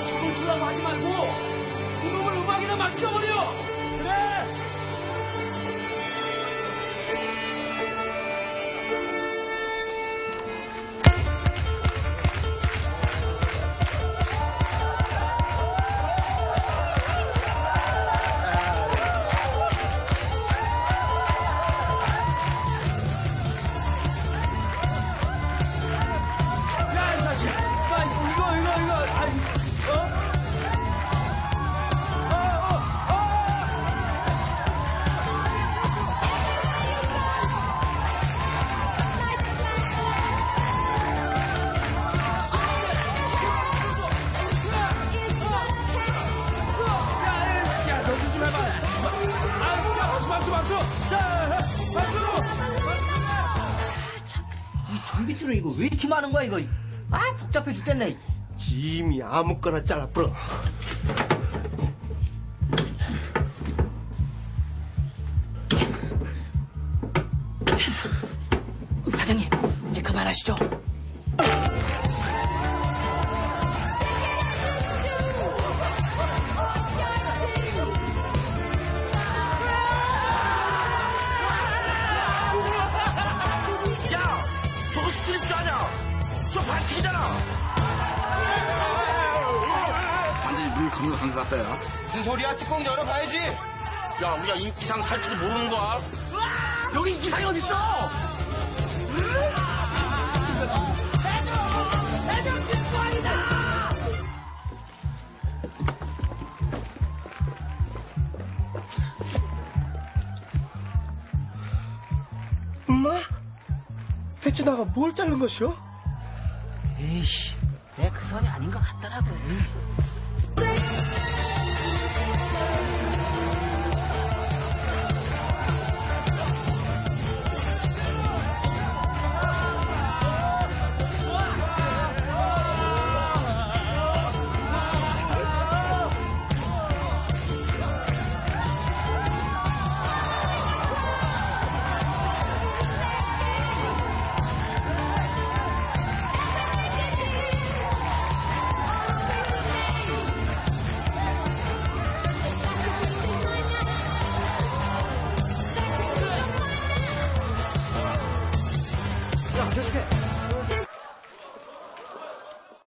춤을 추라고 하지 말고 그놈을 음악에다 맡겨버려. 그래. 전기줄은 이거 왜 이렇게 많은 거야 이거. 아 복잡해 죽겠네. 이미 아무거나 잘라버려. 사장님 이제 그만하시죠. 완전히 물 감각한 것 같다, 야. 무슨 소리야? 뚜껑 열어봐야지. 야, 우리가 이상 탈지도 모르는 거야. 여기 이상이 어딨어? 엄마? 대체 나가 뭘 자른 것이오? 에이씨 내 그 선이 아닌 것 같더라고.